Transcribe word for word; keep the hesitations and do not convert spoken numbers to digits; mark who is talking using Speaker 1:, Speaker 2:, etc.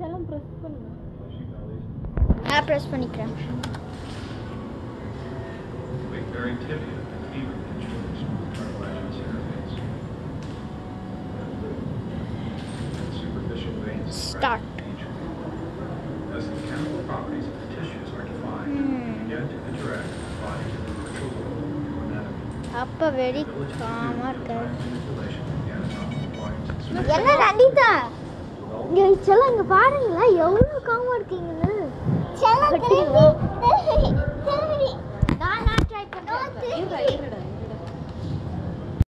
Speaker 1: செல்லம் பிரஸ் பண்ணு.
Speaker 2: நான் பிரஸ் பண்ணிக்கிறேன்.
Speaker 3: Very tibia and fever controls cartilaginous interface. Superficial veins
Speaker 2: Start.
Speaker 3: As the chemical properties of the tissues are defined, hmm. begin to interact with the body's virtual anatomy.
Speaker 2: அப்ப very காமா இருக்கு.
Speaker 3: Manipulation
Speaker 2: என்ன நண்டிதா? இங்க செல்லம் இங்க பாருங்களா எவ்வளவு காமா இருக்கீங்கன்னு. செல்லம் திரும்பி